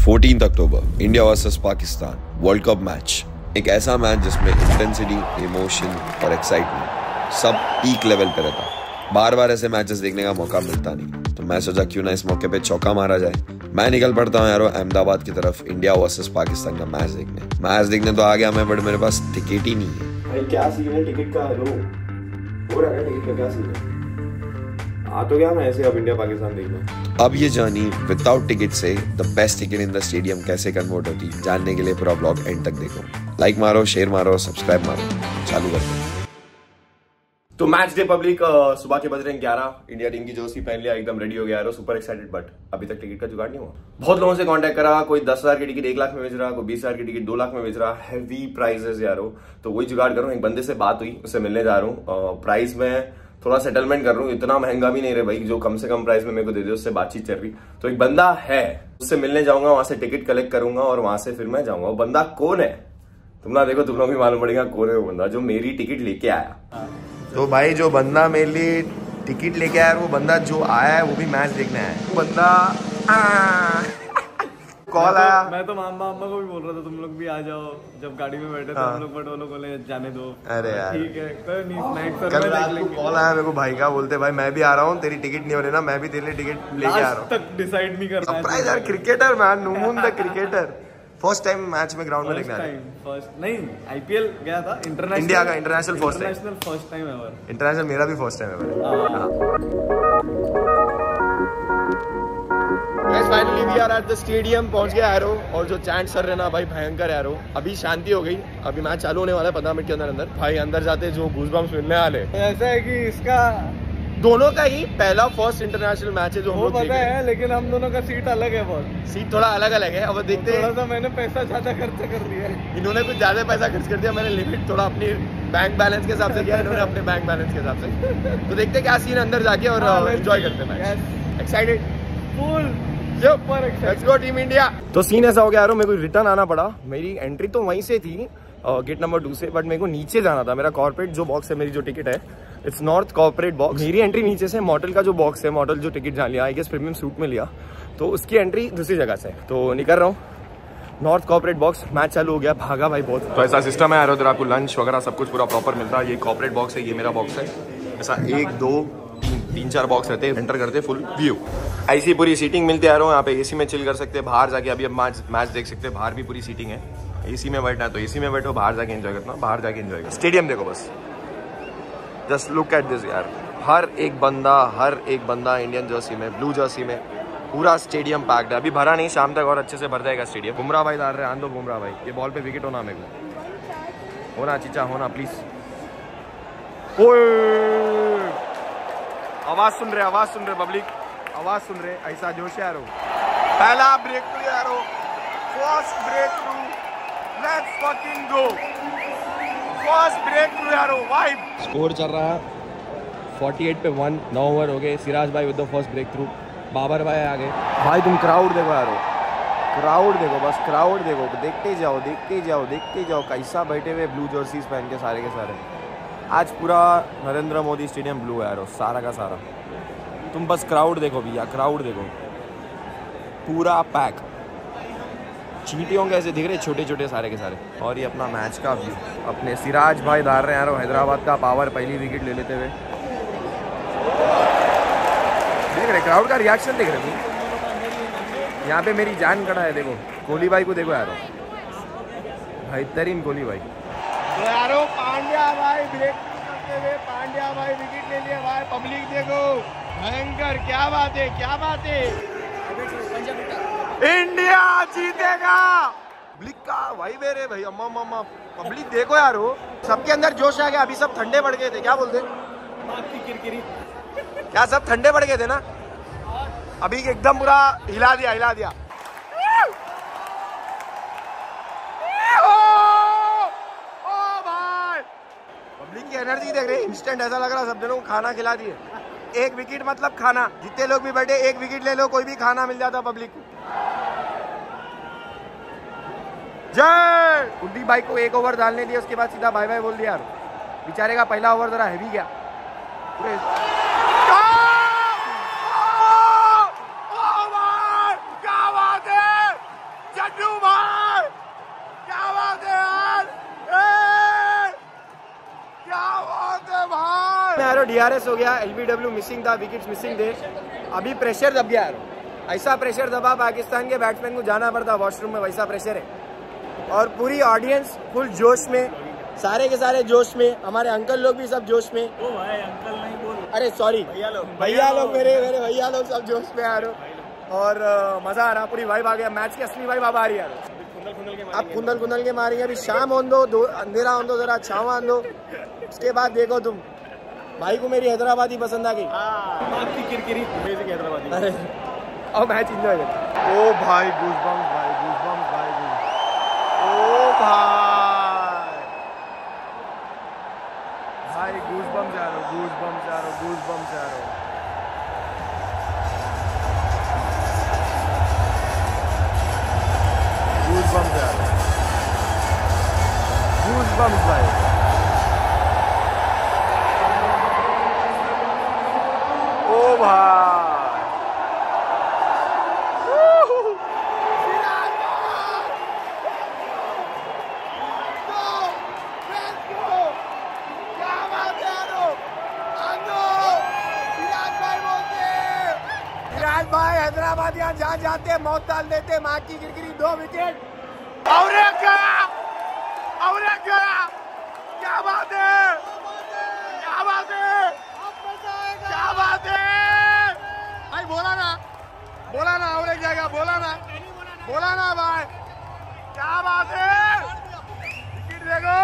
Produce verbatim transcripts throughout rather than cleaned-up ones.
Fourteenth October India versus Pakistan world cup match. एक ऐसा match जिसमें इंटेंसिटी, इमोशन और एक्साइटमेंट सब पीक लेवल पे रहता। बार बार ऐसे मैचेस देखने का मौका मिलता नहीं, तो मैं सोचा क्यों ना इस मौके पे चौका मारा जाए। मैं निकल पड़ता हूँ यारो अहमदाबाद की तरफ इंडिया वर्सेस पाकिस्तान का मैच देखने। मैच देखने तो आ गया मैं, बट मेरे पास टिकट ही नहीं है। भाई क्या सीन है टिकट का? हेलो हो रहा है टिकट का क्या सीन है? आ तो गया मैं ऐसे अब इंडिया पाकिस्तान देखना। अब ये जर्नी विदाउट टिकट से the best ticket in the stadium कैसे कन्वर्ट होती, जानने के लिए पूरा ब्लॉग एंड तक देखो। लाइक मारो, शेयर मारो, सब्सक्राइब मारो। चालू करते हैं। तो मैच डे पब्लिक सुबह के बज रहे हैं ग्यारह। इंडिया टीम की जर्सी पहन लिया, एकदम रेडी हो गया यार, सुपर एक्साइटेड। बट अभी तक टिकट का जुगाड़ नहीं हुआ। बहुत लोगों से कांटेक्ट करा, कोई दस हजार की टिकट एक लाख में बेच रहा, कोई बीस हजार की टिकट दो लाख में बेच रहा। हैवी प्राइसेस यारो, तो वही जुगाड़ कर रहा हूँ। एक बंदे से बात हुई, उससे मिलने जा रहा हूँ। प्राइस में थोड़ा सेटलमेंट कर रहा हूँ, इतना महंगा भी नहीं रहे भाई, जो कम से कम प्राइस में मेरे को दे दे, उससे बातचीत चल रही। तो एक बंदा है, उससे मिलने जाऊंगा, वहां से टिकट कलेक्ट करूंगा और वहां से फिर मैं जाऊंगा। वो बंदा कौन है तुम ना देखो, तुम लोग भी मालूम पड़ेगा कौन है वो बंदा जो मेरी टिकट लेके आया। तो भाई जो बंदा मेरे लिए टिकट लेके आया, वो बंदा जो आया है वो भी मैच देखने आया है। बंदा कॉल आया। मैं तो मामा मामा को भी बोल रहा था तुम लोग भी आ जाओ, जब गाड़ी में बैठे तो हम लोग, बट वो लोग बोले जाने दो। अरे यार ठीक है, कोई नहीं, स्नैक्स और कल रात को कॉल आया मेरे को भाई का, बोलते भाई मैं भी आ रहा हूँ, तेरी टिकट नहीं हो रही ना, मैं भी तेरे लिए टिकट लेके आ रहा हूँ। तक डिसाइड नहीं करना है। सरप्राइज यार, cricketer man, Numoon the cricketer. First time match में ग्राउंड में देखने आया। फर्स्ट नहीं, आईपीएल गया था इंटरनेशनल, इंडिया का international first time. International first time ever. International मेरा भी फर्स्ट टाइम है। Finally we are at the stadium, पहुंच गया एरो। और जो चैंट सर रहे ना भाई, भयंकर एरो। अभी शांति हो गई, अभी मैच चालू होने वाला है पंद्रह मिनट के अंदर अंदर। भाई अंदर जाते जो गूज़बम्स मिलने वाले। ऐसा है कि इसका दोनों का ही पहला फर्स्ट इंटरनेशनल मैच है जो हम वो लोग पता है, लेकिन हम दोनों का सीट अलग है बहुत। सीट थोड़ा अलग अलग है। अब देखते हैं, थोड़ा सा मैंने पैसा ज्यादा खर्च कर दिया है। इन्होंने कुछ ज्यादा पैसा खर्च कर दिया, मैंने लिमिट थोड़ा अपनी बैंक बैलेंस के हिसाब से किया, इन्होंने अपने बैंक बैलेंस के हिसाब से। तो देखते हैं क्या सीन अंदर जाके, और एंजॉय करते हैं। Excited full let's go team India. तो सीन ऐसा हो गया यार, मेरे को रिटर्न आना पड़ा। मेरी एंट्री तो वहीं से थी गेट नंबर टू से, बट मेरे को नीचे जाना था। मेरा कॉर्पोरेट जो बॉक्स है, मेरी जो टिकट है, इट्स नॉर्थ कॉर्पोरेट बॉक्स। मेरी एंट्री नीचे से, मॉडल का जो बॉक्स है, मॉडल जो टिकट जहाँ लिया, आई गेस प्रीमियम सूट में लिया, तो उसकी एंट्री दूसरी जगह से। तो निकल रहा हूँ नॉर्थ कॉर्पोरेट बॉक्स। मैच चालू हो गया, भागा भाई बहुत। तो ऐसा सिस्टम है यार, उधर आपको लंच वगैरह सब कुछ पूरा प्रॉपर मिलता है। ये कॉर्पोरेट बॉक्स है, ये मेरा बॉक्स है। ऐसा एक दो तीन तीन चार बॉक्स रहते हैं, एंटर करते फुल व्यू। ऐसी पूरी सीटिंग मिलती है यार। यहाँ पे एसी में चिल कर सकते हैं, बाहर जाके अभी अब मैच मैच देख सकते हैं। बाहर भी पूरी सीटिंग है। एसी में बैठना है तो एसी में बैठो, बाहर जाके एंजॉय करना, बाहर जाके एंजॉय करो। स्टेडियम देखो बस, जस्ट लुक एट दिस यार। हर एक बंदा हर एक बंदा इंडियन जर्सी में, ब्लू जर्सी में, पूरा स्टेडियम पैक्ड है। अभी भरा नहीं, शाम तक और अच्छे से भर जाएगा स्टेडियम। बुमराह भाई डाल रहे हैं, आंदो बुमराह भाई। ये बॉल पे विकेट होना, मेरे को होना, चीचा होना प्लीज। आवाज सुन रहे, आवाज सुन रहे पब्लिक, आवाज सुन रहे। ऐसा जोश यारो, पहला ब्रेक थ्रू यारो, first breakthrough, let's fucking go, first breakthrough यारो, वाइब। स्कोर चल रहा है अड़तालीस पे वन, नौ ओवर हो गए। सिराज भाई with the first breakthrough, Babar भाई आ गए। भाई तुम क्राउड देखो यारो, क्राउड देखो बस, क्राउड देखो, देखते जाओ देखते जाओ देखते जाओ। कैसा बैठे हुए ब्लू जर्सीज पहन के सारे के सारे। आज पूरा नरेंद्र मोदी स्टेडियम ब्लू है यारो, सारा का सारा। तुम बस क्राउड देखो भैया, क्राउड देखो, पूरा पैक। चींटियों कैसे दिख रहे, छोटे छोटे सारे के सारे। और ये अपना मैच का व्यू, अपने सिराज भाई डाल रहे हैं यारो, हैदराबाद का पावर, पहली विकेट ले लेते हुए। देख रहे क्राउड का रिएक्शन, देख रहे तुम। यहाँ पे मेरी जान खड़ा है, देखो कोहली भाई को देखो यारो, बेहतरीन कोहली भाई। तो यारो पांड्या भाई ब्रेक करते हुए, पांड्या भाई विकेट ले लिया भाई। पब्लिक देखो, भयंकर, क्या बात है, क्या बात है। इंडिया जीतेगा। पब्लिक का भाई मेरे भाई, अम्मा अम्मा पब्लिक देखो यार, हो सबके अंदर जोश आ गया। अभी सब ठंडे पड़ गए थे, क्या बोलते किरकिरी, क्या सब ठंडे पड़ गए थे ना, अभी एकदम पूरा हिला दिया, हिला दिया। पब्लिक की एनर्जी देख रहे, इंस्टेंट ऐसा लग रहा सब जनों को खाना खिला दिए। एक विकेट मतलब खाना, जितने लोग भी बैठे एक विकेट ले लो, कोई भी खाना मिल जाता पब्लिक को। जय कुलदीप भाई को एक ओवर डालने दिया, उसके बाद सीधा बाय बाय बोल दिया। बेचारे का पहला ओवर जरा हैवी गया पूरे। क्या बात है, यारो डीआरएस हो गया, एलबीडब्ल्यू मिसिंग था, विकेट्स मिसिंग थे। अभी प्रेशर दब गया यार, ऐसा प्रेशर दबा पाकिस्तान के बैट्समैन को जाना पड़ता वॉशरूम में, वैसा प्रेशर है। और पूरी ऑडियंस फुल जोश में, सारे के सारे जोश में, हमारे अंकल लोग भी सब जोश में। ओ भाई अंकल नहीं बोल, अरे सॉरी भैया लोग, भैया लोग मेरे मेरे भैया लोग सब जोश में आ रहे। और uh, मजा आ रहा, पूरी वाइब आ गया, मैच की असली वाइब अब आ रही है यार। अब कुंदल कुंदल के मारेंगे, अभी शाम होन दो, दो अंधेरा होन दो, जरा छावा होन दो, उसके बाद देखो तुम। भाई को मेरी हैदराबादी पसंद आ गई, किरकिरी हैदराबादी। अरे और मैच इंजॉय कर। ओ भाई गूज़बम्स भाई, गूज़बम्स भाई, ओ भाई भाई गूज़बम्स आ रहे, गूज़बम्स आ रहे, गूज़बम्स आ रहे। गूज़बम्स आ रहे, गूज़बम्स भाई। ओ भाई भाई हैदराबाद यहाँ जहाँ जाते मौत डाल देते, माँ की गिरगिरी दो विकेट। और एक गया, और एक गया, क्या बात है, क्या बात है, क्या बात है भाई, बोला ना, बोला ना और एक जाएगा, बोला ना, बोला ना भाई, क्या बात है, विकेट देखो,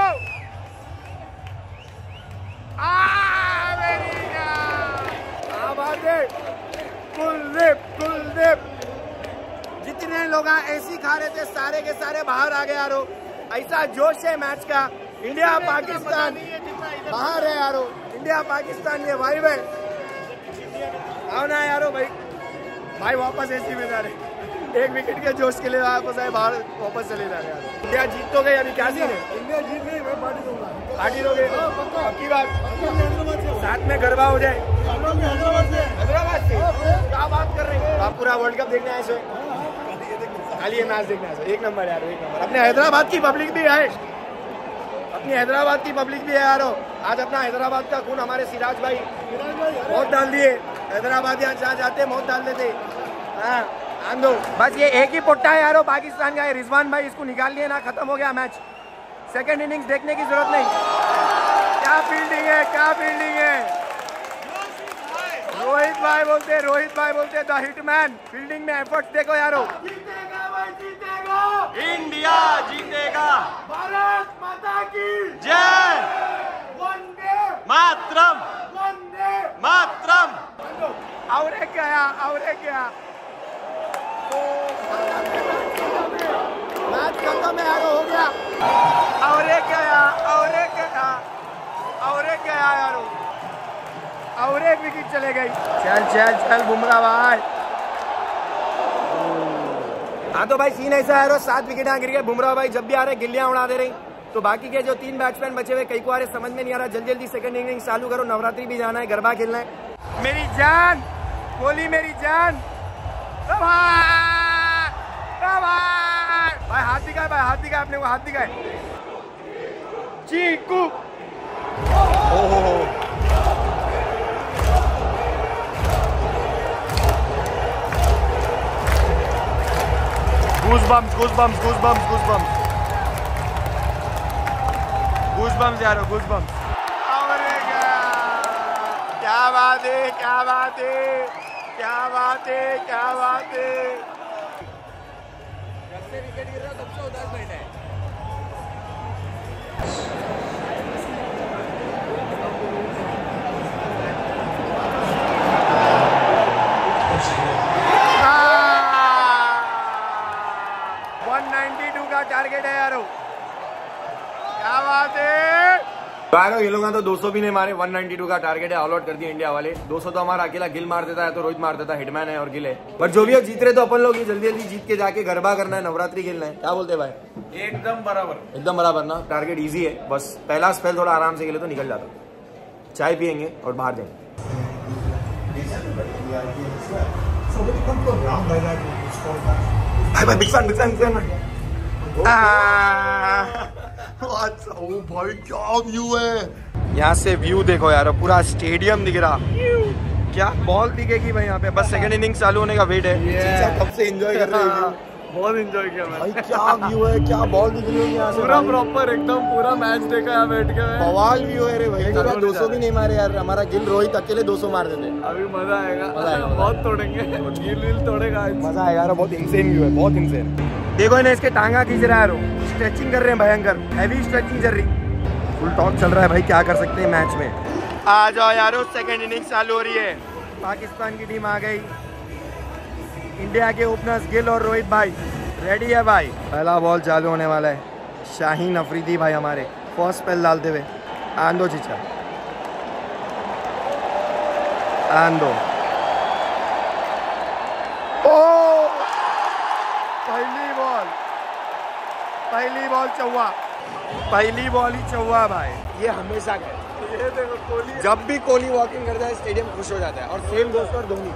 आ मेरी क्या बात है, कुलदीप कुलदीप। जितने लोग ऐसी खा रहे थे सारे के सारे बाहर आ गए यारो, ऐसा जोश है मैच का। इंडिया पाकिस्तान बाहर है यारो, इंडिया पाकिस्तान ये वाइब है। आओ ना यारो भाई, भाई वापस ऐसी में जा रहे, एक विकेट के जोश के लिए वापस आए, बाहर वापस चले जा रहे यार। इंडिया जीत तो गई, अभी क्या सीन है, इंडिया जीत गई, मैं पार्टी दूंगा, पार्टी दोगे आपकी बात, साथ में गरबा हो जाए। हैदराबाद से, हैदराबाद से क्या बात कर रहे हैं आप, पूरा वर्ल्ड कप देखने आए सो, खाली ये मैच देखने आए, एक नंबर यार, एक नंबर। अपने हैदराबाद की पब्लिक भी है, अपनी हैदराबाद की पब्लिक भी है यारो। आज अपना हैदराबाद का खून हमारे सिराज भाई मौत डाल दिए, हैदराबाद यहाँ जहाँ जाते मौत डाल देते। हाँ आंदो, बस ये एक ही पोट्टा है यारो पाकिस्तान का है, रिजवान भाई, इसको निकाल लिए ना, खत्म हो गया मैच। सेकंड इनिंग्स देखने की जरूरत नहीं। क्या फील्डिंग है, क्या फील्डिंग है। रोहित भाई बोलते, रोहित भाई बोलते द हिटमैन। फील्डिंग में एफर्ट्स देखो यारो। जीतेगा भाई, जीतेगा, इंडिया जीतेगा, भारत माता की जय, वंदे मातरम, वंदे मातरम। और एक गया, और एक गया, मैच खत्म है यारो, हो गया। और एक गया, और एक गया, और एक गया यारो, और एक विकेट चले गई। चल चल चल बुमराह भाई। हाँ तो भाई सीन ऐसा है यारो, सात विकेट गिर गए, बुमराह भाई जब भी आ रहे गिल्लियां उड़ा दे रही। तो बाकी के जो तीन बैट्समैन बचे हुए, कई को आ रहे समझ में नहीं आ रहा, जल्दी जल्दी सेकंड इनिंग चालू करो, नवरात्रि भी जाना है, गरबा खेलना है। मेरी जान कोहली, मेरी जान भाई, भाई हाथ दिखाए, भाई हाथ दिखाए, अपने को हाथ दिखाए। चीकू Goosebumps, goosebumps, goosebumps, goosebumps, goosebumps यारो, goosebumps। और क्या, क्या बात है, क्या बात है, क्या बात है, क्या बात है। जब से विकेट गिर रहा तब से उदास बैठा है। टारगेट है यारो, क्या बात है यारो। ये लोग तो दो सौ भी नहीं मारे, एक सौ बानवे का टारगेट है, ऑल आउट कर दिया इंडिया वाले। दो सौ तो हमारा अकेला गिल मार देता है, तो रोहित मार देता है, हिटमैन है और गिल है। पर जो भी हो जीत रहे तो अपन लोग ये जल्दी जल्दी जीत के जाके गरबा करना है, नवरात्रि खेलना है। क्या बोलते हैं भाई? एकदम बराबर, एकदम बराबर ना। टारगेट इजी है, बस पहला स्पेल थोड़ा आराम से खेले तो निकल जाता। चाय पियेंगे और बाहर जाएंगे। भाई भाई big fan, big fan, big fan. ओ भाई क्या व्यू है। यहाँ से व्यू देखो यार, पूरा स्टेडियम दिख रहा। क्या बॉल दिखेगी भाई यहाँ पे, बस सेकंड इनिंग चालू होने का वेट है। कब से एंजॉय कर रहे हो? बहुत एंजॉय किया मैं भाई, क्या व्यू है, क्या बॉल दिख रही है यहाँ से, पूरा प्रॉपर एकदम पूरा मैच देखा यहाँ बैठ के। बवाल व्यू है रे भाई। दो सौ भी नहीं मारे यार, हमारा गिल रोहित अकेले दो सौ मार देते। अभी मजा आएगा, मजा आएगा, बहुत तोड़ेंगे, गिल विल तोड़ेगा, मजा आएगा यार। बहुत इंसेन व्यू है, बहुत इंसेन। देखो इन्हें, इसके टांगा खींच रहा है, स्ट्रेचिंग कर रहे हैं भयंकर, हैवी स्ट्रेचिंग चल रही। फुल टॉक चल रहा है भाई, क्या कर सकते हैं मैच में। आ जाओ यारो, सेकंड इनिंग चालू हो रही है। पाकिस्तान की टीम आ गई। इंडिया के ओपनर्स गिल और रोहित भाई रेडी है भाई। पहला बॉल चालू होने वाला है। शाहीन अफरीदी भाई हमारे फर्स्ट स्पेल डालते हुए। आंदो चिचा, आंदो। ओ पहली बॉल, पहली बॉल चौवा, पहली बॉल ही चौवा भाई। ये हमेशा कहते, ये देखो कोहली, जब भी कोहली वॉकिंग करता है स्टेडियम खुश हो जाता है। और सेम दोस्त और धोनी।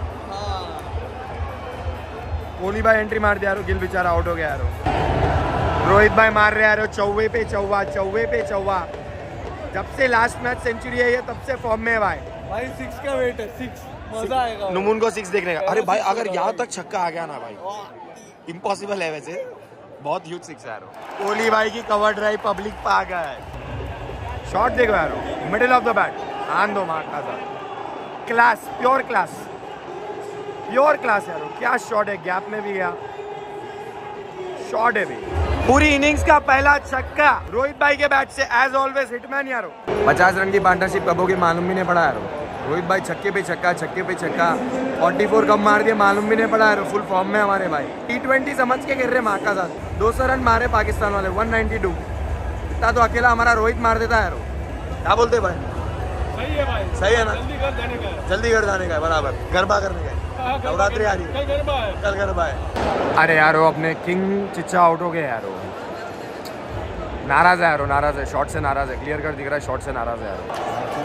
कोहली भाई एंट्री मार दिया, गिल बेचारा आउट हो गया यारो। रोहित भाई मार रहे यारो, चौवे पे चौवा, चौवे पे चौवा। जब से लास्ट मैच सेंचुरी है ये, तब से फॉर्म में है भाई। भाई सिक्स का वेट है, सिक्स मजा आएगा नुमून को सिक्स देखने का। अरे भाई अगर यहाँ तक छक्का आ गया ना भाई, इम्पॉसिबल है वैसे, बहुत ह्यूज सिक्स है यारो। कोहली भाई की कवर ड्राइव पब्लिक पे आ गया है। शॉट देखो यारो, मिडिल ऑफ द बैट, आन दो मारता था। Class, pure class, pure class यारो। क्या शॉट है, गैप में भी गया, शॉट है भी। पूरी इनिंग्स का पहला छक्का रोहित भाई के बैट से, एज ऑलवेज हिटमैन यारो। पचास रन की पार्टनरशिप कब होगी मालूम भी नहीं पड़ा यारो। रोहित भाई छक्के पे छक्का, छक्के पे छक्का, चौवालीस कब मार दिया मालूम भी नहीं पड़ा यारो। फुल फॉर्म में हमारे भाई, टी ट्वेंटी समझ के गिर रहे माँ का साथ। दो सौ रन मारे पाकिस्तान वाले, एक सौ बानवे। इतना तो अकेला हमारा रोहित मार देता है यारो। क्या बोलते भाई? सही है भाई, सही है ना? जल्दी घर जाने का है, जल्दी घर जाने का है, बराबर। गरबा करने का है, नवरात्रि आ रही है, कल गरबा है, कल गरबा है। अरे यारो, अपने किंग चिच्चा आउट हो गए यारो। नाराज है यारो, नाराज है, शॉट से नाराज है। क्लियर कर दिख रहा है, शॉट से नाराज है यारो।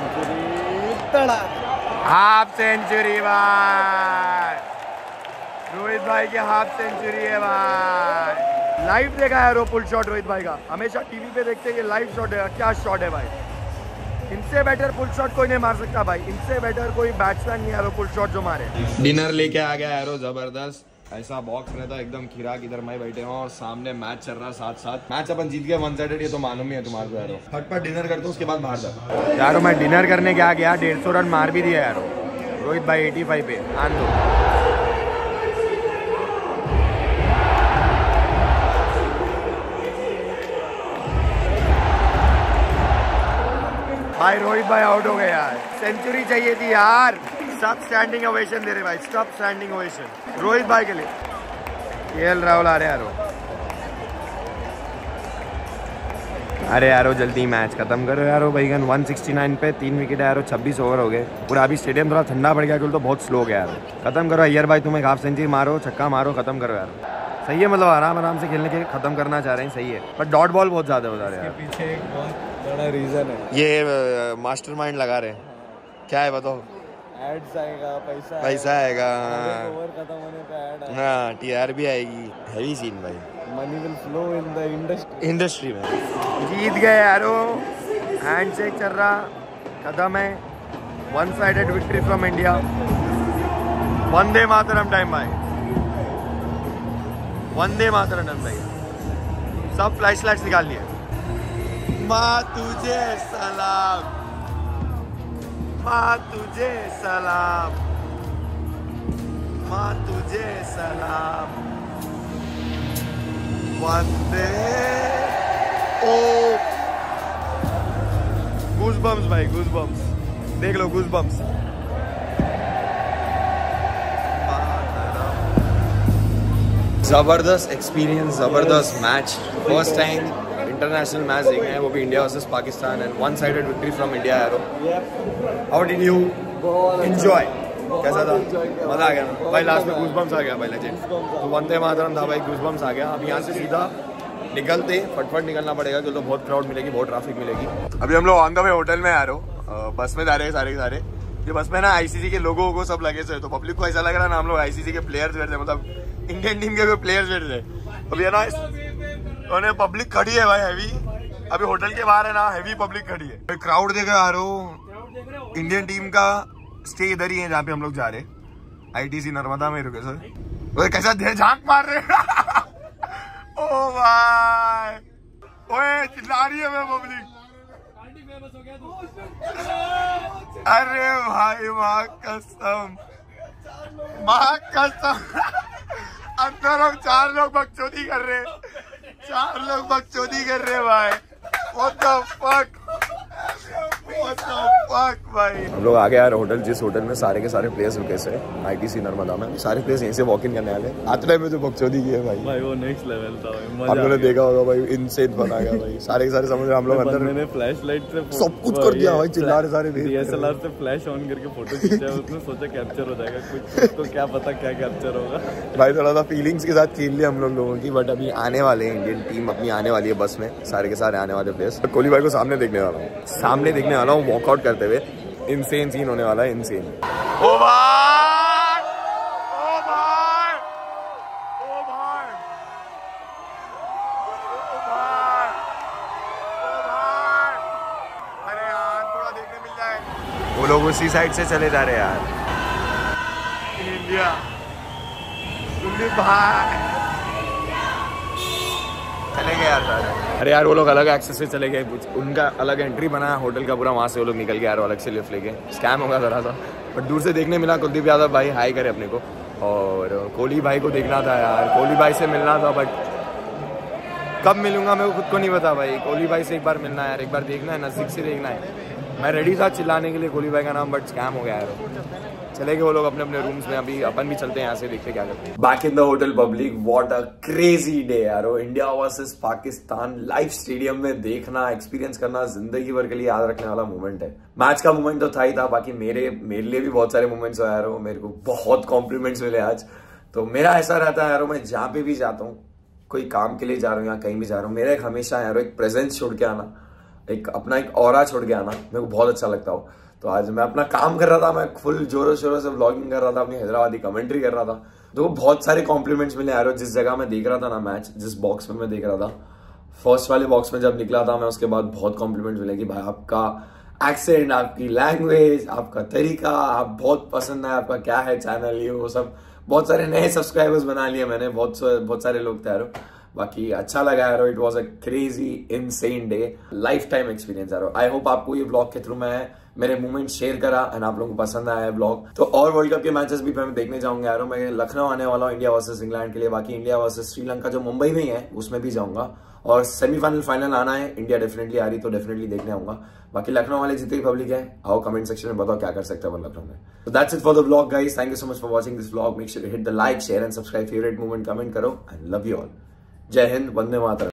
हाफ सेंचुरी भाई, रोहित भाई की हाफ सेंचुरी है भाई। लाइव देखा यारो पुल शॉट रोहित भाई का, हमेशा टीवी पे देखते हैं, लाइव शॉट है। क्या शॉट है भाई, इनसे बेटर पुल शॉट कोई नहीं मार सकता भाई। इनसे बेटर कोई बैट्समैन नहीं यारो पुल शॉट जो मारे। डिनर लेके आ गया यारो, जबरदस्त। ऐसा बॉक्स रहता है एकदम खिराक, इधर मैं बैठे हूँ और सामने मैच चल रहा साथ साथ। मैच अपन जीत गए वन साइडेड, ये तो मालूम ही है तुम्हारे को यारो। फटफट डिनर करते हो, उसके बाद बाहर जाओ यारो। मैं डिनर करने क्या गया, डेढ़ सौ रन मार भी दिया यारो रोहित भाई पचासी पे। आन दो भाई, रोहित भाई आउट हो गए यार। सेंचुरी चाहिए थी यार। सब स्टैंडिंग ओवेशन दे रहे भाई, सब स्टैंडिंग ओवेशन रोहित भाई के लिए। के एल राहुल आ रहे यारो। अरे यारो जल्दी मैच खत्म करो यारो भाईगन। एक सौ उनहत्तर पे तीन विकेट है यारो, छब्बीस ओवर हो गए पूरा। अभी स्टेडियम थोड़ा ठंडा पड़ गया, तो बहुत स्लो गया यार। खत्म करो अय्यर भाई, तुम एक हाफ सेंचुरी मारो, छक्का मारो, खत्म करो यार। सही है, मतलब आराम आराम से खेलने के खत्म करना चाह रहे हैं, सही है। पर डॉट बॉल बहुत ज्यादा हो जा रहे हैं। पीछे एक बहुत बड़ा रीजन है, ये मास्टरमाइंड लगा रहे हैं। क्या है बताओ? एड्स आएगा, पैसा पैसा आएगा, ओवर खत्म होने पे ऐड आएगा, हाँ टी आर भी आएगी। हैवी सीन भाई, money will flow in the industry industry में। जीत गए यारो, हैंडशेक चल रहा, कदम है। One sided victory from India. Vande Mataram time भाई, वंदे मातरम भाई। सब फ्लैश लाइट्स निकाल लिए। माँ तुझे सलाम, माँ तुझे सलाम, माँ तुझे सलाम। वंदे ओ गूज बम्स भाई, गूज बम्स देख लो, गूज बम्स। जबरदस्त एक्सपीरियंस, जबरदस्त match. First time international match देखना है, वो भी India versus Pakistan, and one sided victory from India यारो। How did you enjoy? कैसा था? मजा आ गया ना भाई? लास्ट में गूज़बम्स आ गया भाई, लेजेंड। तो वंदे मातरम था भाई, गूज़बम्स आ गया। अब यहाँ से सीधा निकलते, फटफट निकलना पड़ेगा, जो तो बहुत क्राउड मिलेगी, बहुत ट्रैफिक मिलेगी। अभी हम लोग ऑन द वे होटल में आ रहे हो, बस में जा रहे हैं सारे के सारे। ये बस में ना आईसीसी के लोगों को सब लगे थे, तो पब्लिक को ऐसा लग रहा है ना हम लोग आईसीसी के प्लेयर्स बैठे, मतलब इंडियन टीम के कोई प्लेयर्स बैठे थे। अभी है ना उन्हें पब्लिक खड़ी है भाई हैवी, अभी होटल के बाहर है ना हैवी पब्लिक खड़ी है। क्राउड देखो यार, इंडियन टीम का स्टे इधर ही है जहाँ पे हम लोग जा रहे हैं, आईटीसी नर्मदा में रुके सर। वो कैसा झांक मार रहे ओ भाई, ओए चिल्ला रही है मैं पब्लिक। अरे भाई माँ कसम, माँ कसम, अंदर हम चार लोग बकचोदी कर रहे, चार लोग बकचोदी कर रहे भाई। What the fuck? What the fuck भाई। हम लोग आ गए यार होटल, जिस होटल में सारे के सारे प्लेयर्स रुके से आईटीसी नर्मदा में, सारे प्लेयर्स यहीं से वॉक इन करने वाले। आते टाइम में जो बकचोदी की है भाई, भाई वो नेक्स्ट लेवल था भाई। आप लोगों ने देखा होगा भाई, इनसेन बना गया भाई। सारे के सारे समझ रहे हम लोग अंदर, मैंने फ्लैश लाइट से सब कुछ कर दिया भाई, चिल्ला रहे सारे। डीएसएलआर से फ्लैश ऑन करके फोटो खींचा, उसने सोचा कैप्चर हो जाएगा कुछ, तो क्या पता क्या कैप्चर होगा भाई। थोड़ा सा फीलिंग्स के साथ खेल लिया हम लोग लोगों की। बट अभी आने वाले हैं, इंडियन टीम अपनी आने वाली है बस में, सारे के सारे आने वाले प्लेयर्स। कोहली भाई को सामने देखने वाला हूँ, सामने देखने वाला हूँ वॉकआउट करते हुए। इनसेन सीन होने वाला है, इनसेन। ओ भाई, ओ भाई, ओ भाई, ओ भाई, ओ भाई। अरे यार थोड़ा देखने मिल जाए। वो लोग उसी साइड से चले जा रहे हैं यार। इंडिया भाई चले गए यार सारे। अरे यार वो लोग अलग एक्सेस से चले गए, उनका अलग एंट्री बना होटल का पूरा, वहाँ से वो लोग निकल गए यार, अलग से लिफ्ट लेके। स्कैम होगा जरा सा, बट दूर से देखने मिला। कुलदीप यादव भाई हाई करे अपने को, और कोहली भाई को देखना था यार, कोहली भाई से मिलना था। बट कब मिलूंगा मेरे को खुद को नहीं पता भाई। कोहली भाई से एक बार मिलना है यार, एक बार देखना है, नजदीक से देखना है। मैं रेडी था चिल्लाने के लिए कोहली भाई का नाम, बट स्कैम हो गया यार। चले गए वो लोग अपने अपने रूम्स में, अभी अपन भी चलते हैं यहाँ से, देखते क्या करते हैं। Back in the hotel public, what a crazy day यार। India versus Pakistan live stadium में देखना, एक्सपीरियंस करना जिंदगी भर के लिए याद रखने वाला मोमेंट है। मैच का मोमेंट तो था ही था, बाकी मेरे मेरे लिए भी बहुत सारे मोमेंट्स हुए यार। मेरे को बहुत कॉम्प्लीमेंट्स मिले आज। तो मेरा ऐसा रहता है यार, मैं जहाँ पे भी जाता हूँ, कोई काम के लिए जा रहा हूँ या कहीं भी जा रहा हूँ, मेरा एक हमेशा यार एक प्रेजेंस छोड़ के आना, एक अपना एक ऑरा छोड़ के आना मेरे को बहुत अच्छा लगता हो। तो आज मैं अपना काम कर रहा था, मैं फुल जोरों शोरों से व्लॉगिंग कर रहा था, अपनी हैदराबादी कमेंट्री कर रहा था। तो बहुत सारे कॉम्प्लीमेंट्स मिले यार। जिस जगह में देख रहा था ना मैच, जिस बॉक्स में मैं देख रहा था, फर्स्ट वाले बॉक्स में जब निकला था मैं, उसके बाद बहुत कॉम्प्लीमेंट्स मिले कि भाई आपका एक्सेंट, आपकी लैंग्वेज, आपका तरीका, आप बहुत पसंद है, आपका क्या है चैनल, ये वो सब। बहुत सारे नए सब्सक्राइबर्स बना लिए मैंने, बहुत बहुत सारे लोग थे यार। बाकी अच्छा लगा यार, it was a crazy insane day, life time experience यार। आई होप आपको ये ब्लॉग के थ्रू मैं मेरे मूवमेंट शेयर करा एंड आप लोगों को पसंद आया है ब्लॉग। तो और वर्ल्ड कप के मैचेस भी मैं देखने जाऊंगा यार। मैं लखनऊ आने वाला हूँ इंडिया वर्सेस इंग्लैंड के लिए। बाकी इंडिया वर्सेस श्रीलंका जो मुंबई में ही है उसमें भी जाऊंगा, और सेमीफाइनल फाइनल आना है, इंडिया डेफिनेटली आ रही तो डेफिनेटली देखने आऊंगा। बाकी लखनऊ वाले जितनी पब्लिक है, आओ कमेंट सेक्शन में बताओ क्या कर सकते हैं लखनऊ में। So that's it for the vlog guys. Thank you so much for watching this vlog. Make sure to hit the like, share and subscribe. Favorite moment comment करो and love you all. जय हिंद, वंदे मातरम।